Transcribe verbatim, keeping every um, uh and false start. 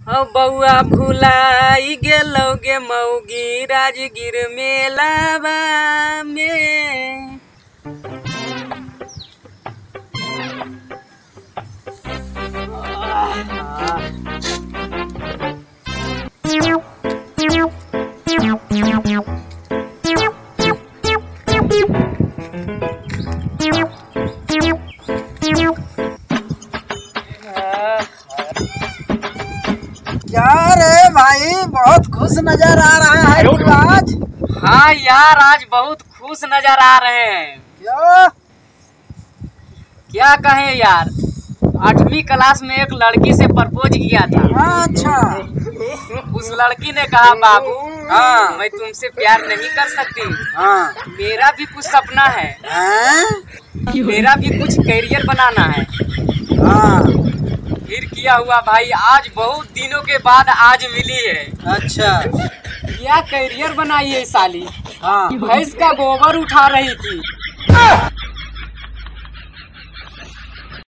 हो बउआ भुलाई गेलौगे मौगी राजगीर मेलावा में। क्या रे भाई, बहुत खुश नजर आ रहा है तू आज। हाँ यार, आज बहुत खुश नजर आ रहे हैं। क्यों? क्या कहें यार, आठवीं क्लास में एक लड़की से प्रपोज किया था। अच्छा। उस लड़की ने कहा बाबू हाँ मैं तुमसे प्यार नहीं कर सकती। हाँ। मेरा भी कुछ सपना है। हाँ? मेरा भी कुछ करियर बनाना है। हाँ। फिर किया हुआ भाई, आज बहुत दिनों के बाद आज मिली है। अच्छा। क्या करियर बनाई है साली। हाँ। भैंस का गोबर उठा रही थी।